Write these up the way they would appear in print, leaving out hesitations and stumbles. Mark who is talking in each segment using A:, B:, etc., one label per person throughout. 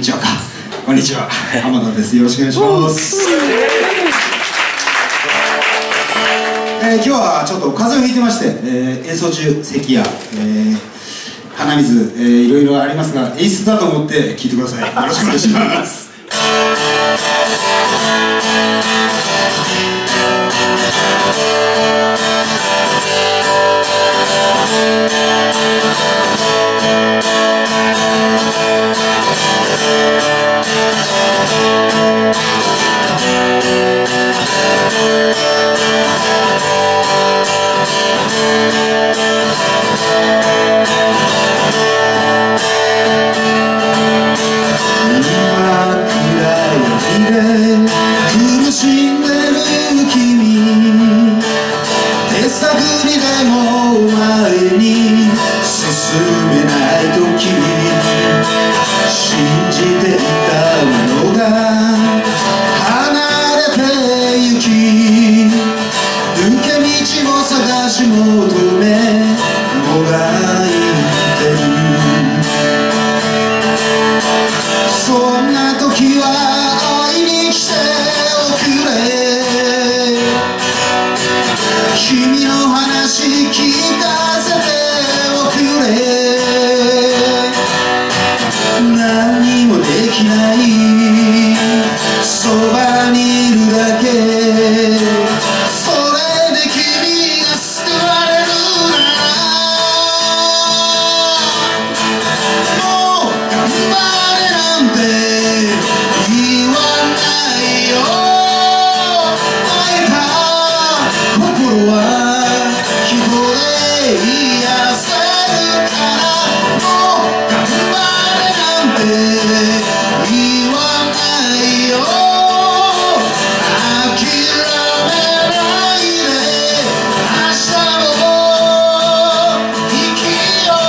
A: にちはか。こんにちは。浜田です。よろしくお願いします。今日はちょっと風邪をひいてまして、演奏中咳や、鼻水、いろいろありますが、演出だと思って聴いてください。よろしくお願いします。苦しんでる君、手探りでも前に進めない時、信じていたものが離れてゆき、抜け道を探し求めもがいてる。そんな時は会いに来ておくれ、君の話聞かせておくれ。何もできないそばにいるだけ、それで君が救われるなら、もう頑張れなんて言わないよ。泣いた心は人で癒せるから、もう頑張れなんて言わないよ。諦めないで明日を生きよ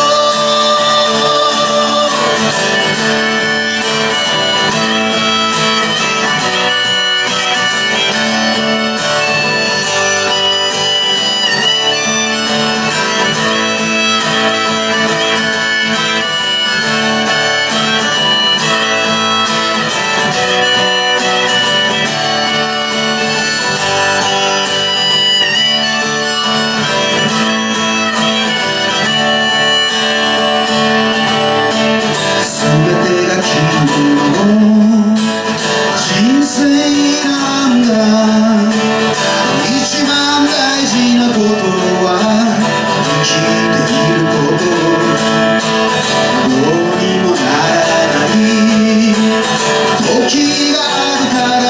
A: 人生なんだ。一番大事なことは生きていること。どうにもならない時があるから、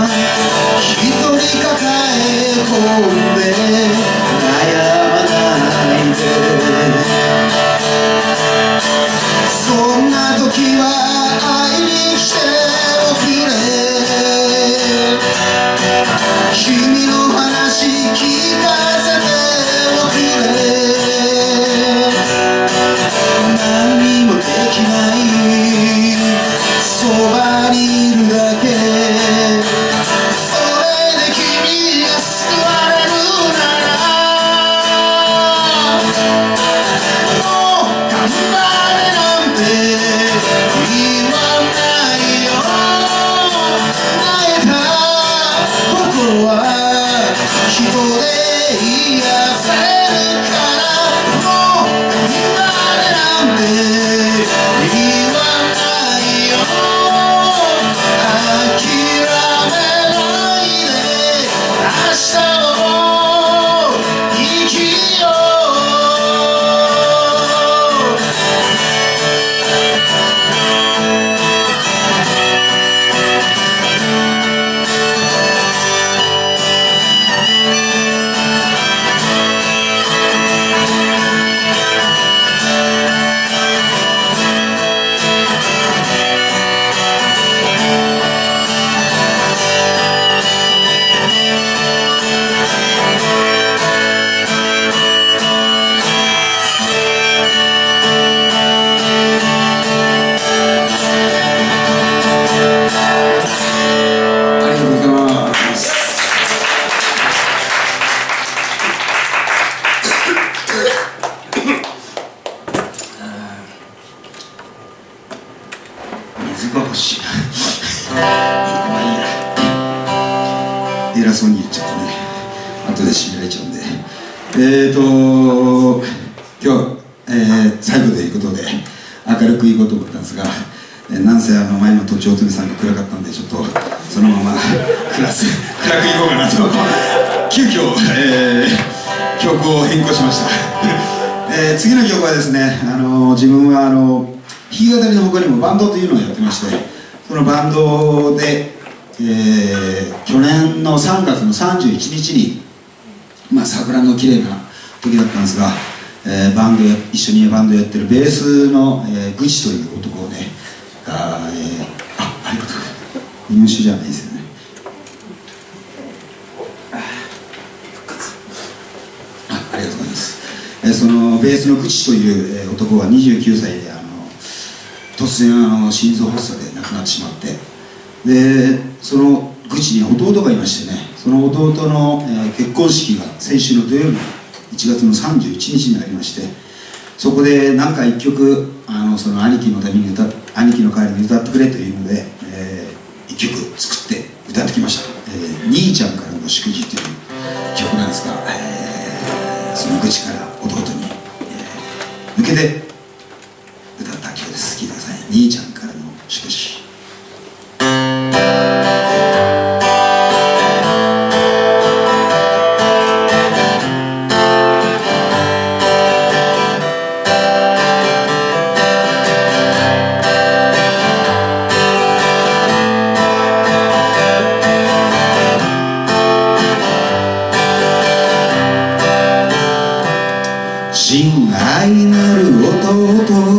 A: 一人抱え込んで悩まないで。そんな時は会いに来ておくれ、君の話聞かせておくれ。 そうに言っちゃってね、後で締められちゃうんで、今日、最後ということで明るくいこうと思ったんですが、なんせ前のとちおとめさんが暗かったんで、ちょっとそのまま暗くいこうかなと急遽、曲を変更しました。次の曲はですね、自分は弾き語りの他にもバンドというのをやってまして、そのバンドで、去年の3月の31日に、桜の綺麗な時だったんですが、一緒にバンドやってるベースの、グチという男をねありがとう、日本酒じゃないですよね。ありがとうございます。そのベースのグチという、男は29歳で突然心臓発作で亡くなってしまって、でそのグチに弟がいましてね、その弟の、結婚式が先週の土曜日1月の31日にありまして、そこで何か一曲その兄貴のために兄貴の代わりに歌ってくれというので、一曲作って歌ってきました。兄ちゃんからの祝辞という曲なんですが、その愚痴から弟に、向けて歌った曲です。聴いてください。兄ちゃんからの祝辞。親愛なる弟、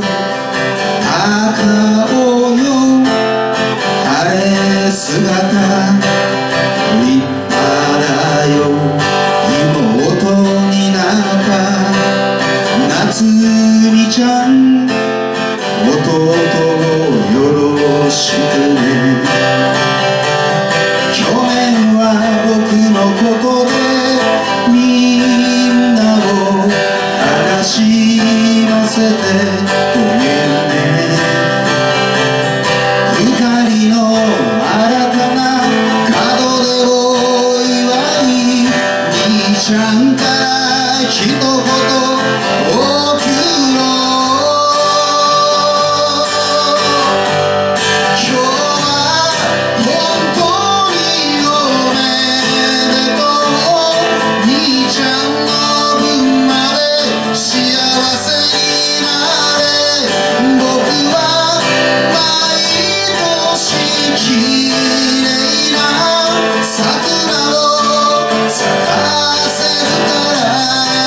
A: 高尾よ晴れ姿立派だよ、妹になった夏美ちゃん、弟をよろしくね。去年は僕のことでみんなを悲しませてごめんね。二人の新たな門出を祝い、兄ちゃんから一言送ろう。今日は本当におめでとう、兄ちゃんの分まで幸せになれ。僕は毎年きれいな桜を咲かせるから。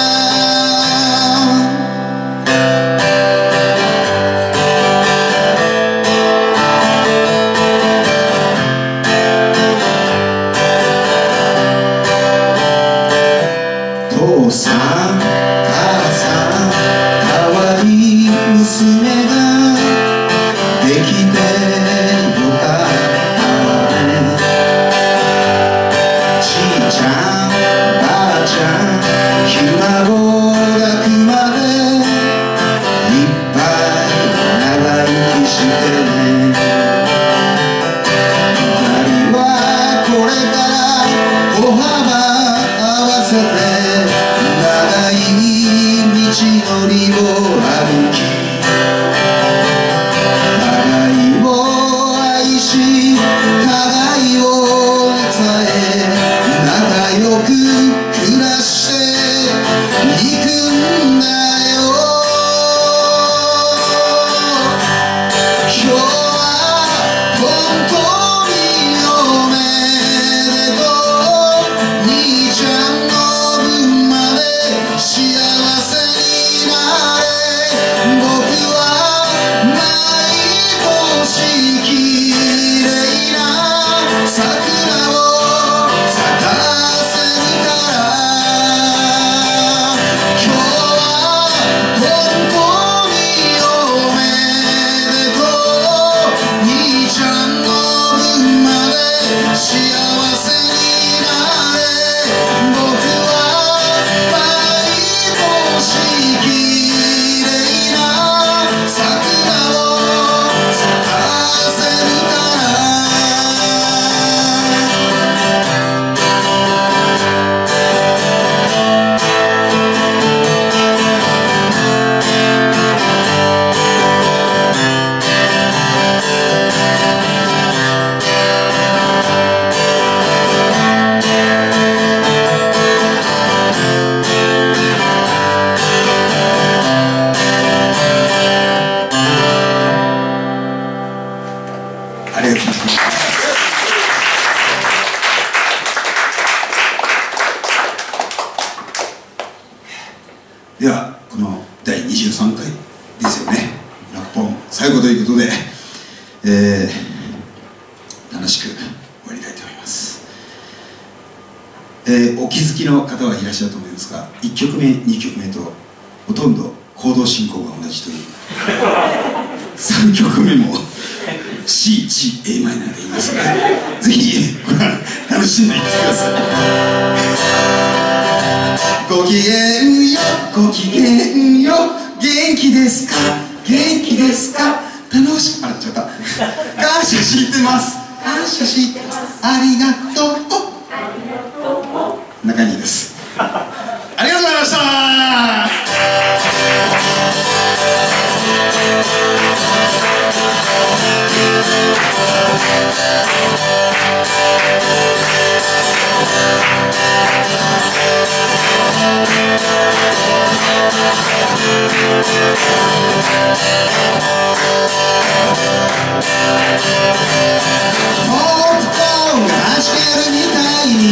A: 父さん母さん、かわいい娘ができてよかったね。じいちゃんばあちゃん、ひ孫が来までいっぱい長生きしてね。二人はこれから歩幅合わせて長い道のりを歩き、互いを愛し互いを伝え、仲良く暮らしていくんだよ。今日は本当におめでとう、兄ちゃんの分まで幸せになれ。 ではこの第23回ですよね、ラッポン最後ということで、楽しく終わりたいと思います。お気づきの方はいらっしゃると思いますが、1曲目2曲目とほとんどコード進行が同じという3曲目も C、G、A マイナーで言いますので、ぜひ楽しんでいってください。ごきげんよ、ごきげんよ、元気ですか、元気ですか、楽しく、ちょっと感謝してます、感謝してます、ありがとう、こんな感じです。ありがとうございました。ポップコーンが弾けるみたいに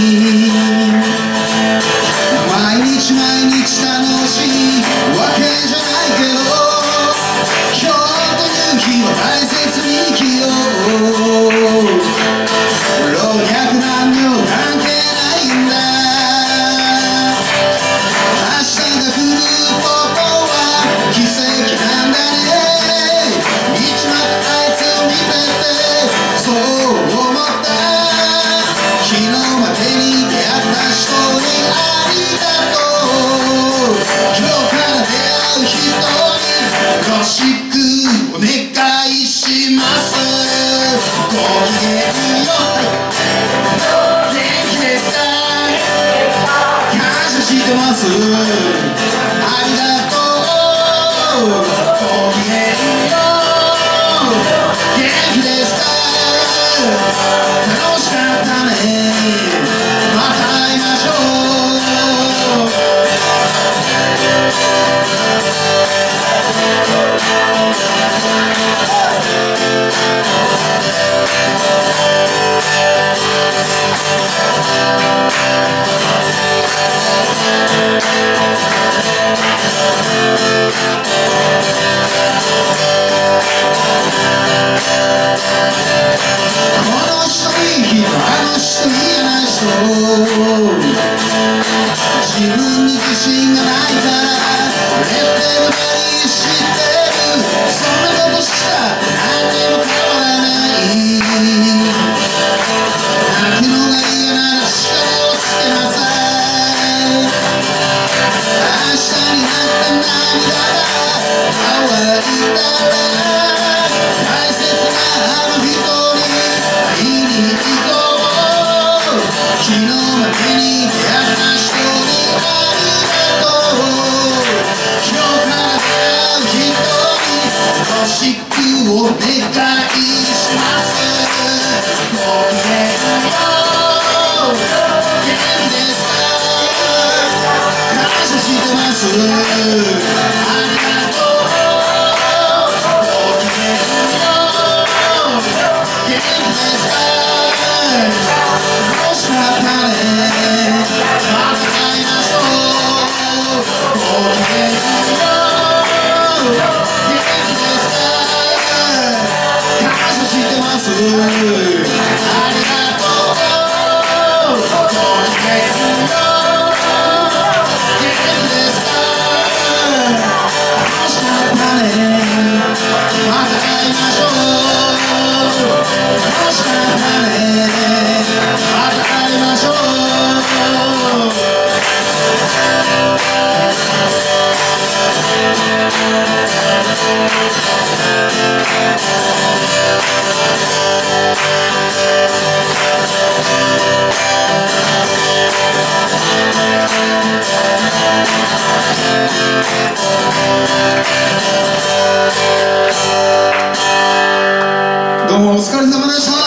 A: 毎日毎日楽しいわけじゃないけど、今日という日は大切に生きよう。老若男女関係ないんだ。明日が来ることは奇跡なんだね。一幕あいつを見ててそう思った。昨日までに出会った人にありがとう。今日から出会う人によろしくお願いします。ごきげんよう、元気ですか、感謝してます、ありがとう。ごきげんよう、元気ですか、楽しかったね、また会いましょう。この人いい人、あの人嫌な人、自分に自信がないからレッテルバリー知ってる。そんなことしたって何にも変わらない。泣くのが嫌なら仕方をつけなさい。明日になった涙が乾いたら大切なあの人に会いに行こう。昨日までに出会った人にありがとう。今日から出会う人によろしくお願いします。ごきげんよう、元気ですか、感謝してます、ありがとう。ごきげんよう、元気ですか、楽しかったね、また会いましょう。ごきげんよう、元気ですか、感謝してます、ありがとう。ごきげんよう、元気ですか、楽しかったね、また会いましょう。楽しかったね、また会いましょう。どうもお疲れ様でした。